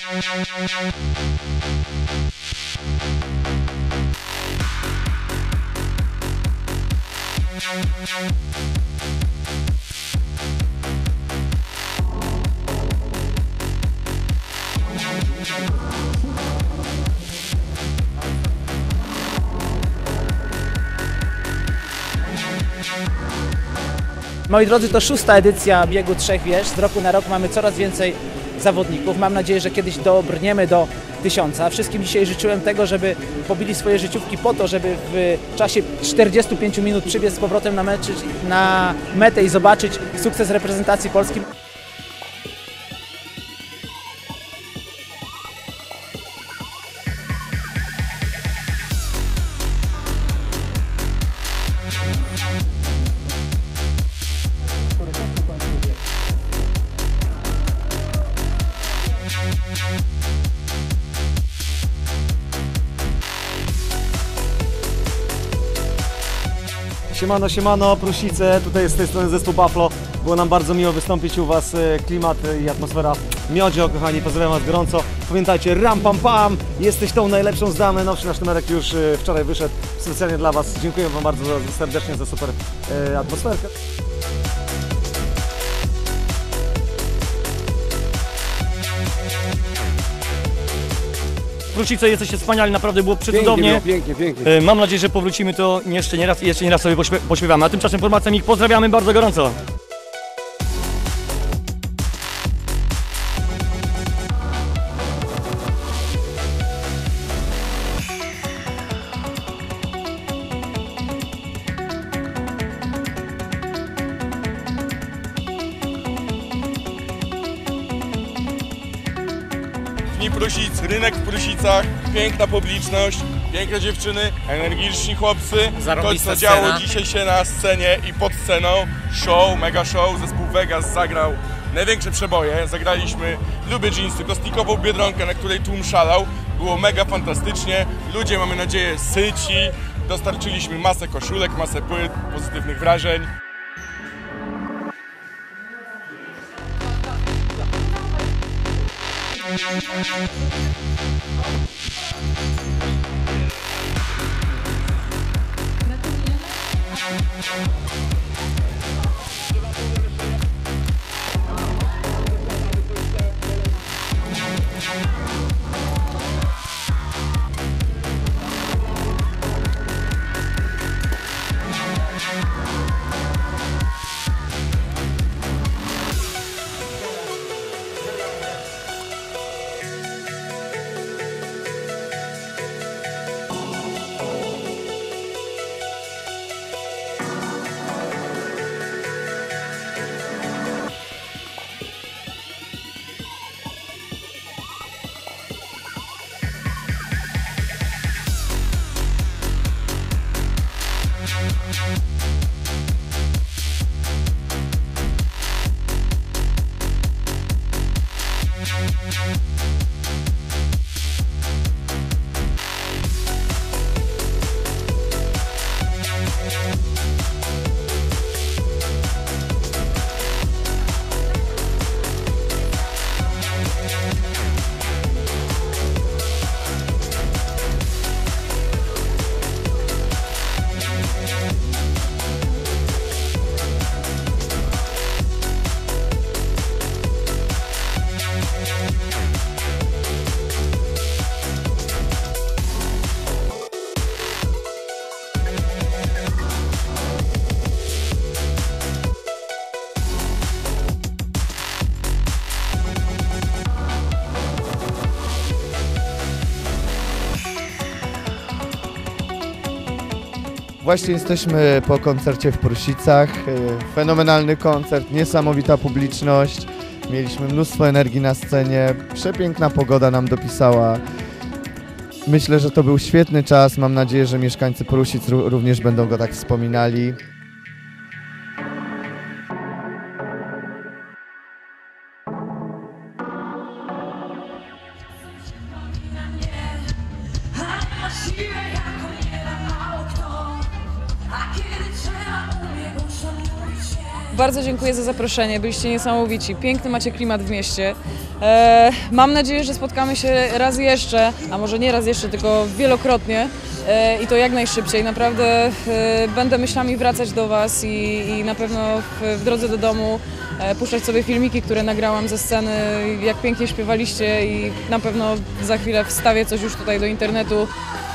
Moi drodzy, to 6. edycja biegu 3 wież. Z roku na rok mamy coraz więcej zawodników. Mam nadzieję, że kiedyś dobrniemy do 1000. Wszystkim dzisiaj życzyłem tego, żeby pobili swoje życiówki po to, żeby w czasie 45 minut przybiec z powrotem na metę i zobaczyć sukces reprezentacji Polski. Siemano, siemano, Prusice, tutaj jest z tej strony zespół Buffalo. Było nam bardzo miło wystąpić u Was, klimat i atmosfera miodzio, kochani, pozdrawiam Was gorąco. Pamiętajcie, ram pam pam, jesteś tą najlepszą z damy, najnowszy nasz numerek już wczoraj wyszedł specjalnie dla Was. Dziękuję Wam bardzo serdecznie za super atmosferkę. Prusice, jesteście wspaniali, naprawdę było przecudownie. Pięknie. Mam nadzieję, że powrócimy to jeszcze nie raz sobie pośpiewamy. A tymczasem formacją ich pozdrawiamy bardzo gorąco. Dni Prusic, rynek w Prusicach, piękna publiczność, piękne dziewczyny, energiczni chłopcy. To, co działo dzisiaj się na scenie i pod sceną, show, mega show, zespół Vegas zagrał największe przeboje. Zagraliśmy Lubię Jeansy, plastikową Biedronkę, na której tłum szalał. Było mega fantastycznie, ludzie, mamy nadzieję, syci. Dostarczyliśmy masę koszulek, masę płyt, pozytywnych wrażeń. Właśnie jesteśmy po koncercie w Prusicach. Fenomenalny koncert, niesamowita publiczność. Mieliśmy mnóstwo energii na scenie. Przepiękna pogoda nam dopisała. Myślę, że to był świetny czas. Mam nadzieję, że mieszkańcy Prusic również będą go tak wspominali. Bardzo dziękuję za zaproszenie, byliście niesamowici. Piękny macie klimat w mieście. Mam nadzieję, że spotkamy się raz jeszcze, a może nie raz jeszcze, tylko wielokrotnie i to jak najszybciej. Naprawdę będę myślami wracać do Was i na pewno w drodze do domu puszczać sobie filmiki, które nagrałam ze sceny, jak pięknie śpiewaliście i na pewno za chwilę wstawię coś już tutaj do internetu.